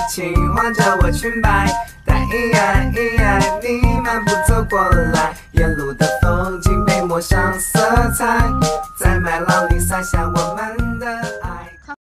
情换着我裙摆，但一爱一爱你漫步走过来，沿路的风景被抹上色彩，在麦浪里洒下